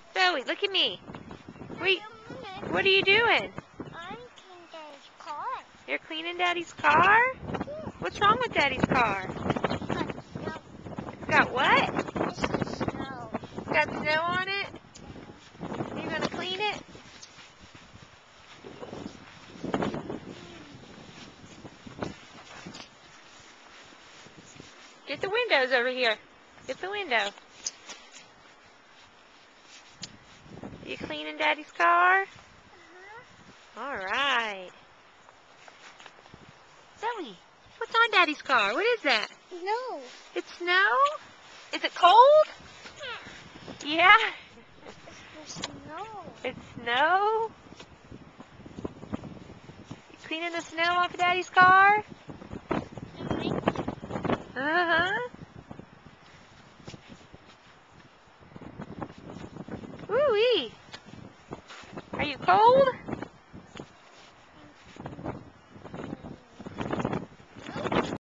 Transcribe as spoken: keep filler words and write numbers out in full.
Zoe, look at me. Wait, what are you doing? I'm cleaning Daddy's car. You're cleaning Daddy's car? Yeah. What's wrong with Daddy's car? No, It's got what? this is snow. It's got snow on it? You're going to clean it? Get the windows over here. Get the window. You cleaning Daddy's car? Uh-huh. All right. Zoe, what's on Daddy's car? What is that? No. It's snow? Is it cold? Yeah. It's the snow. It's snow? You cleaning the snow off of Daddy's car? Uh-huh. Woo-wee. Are you cold?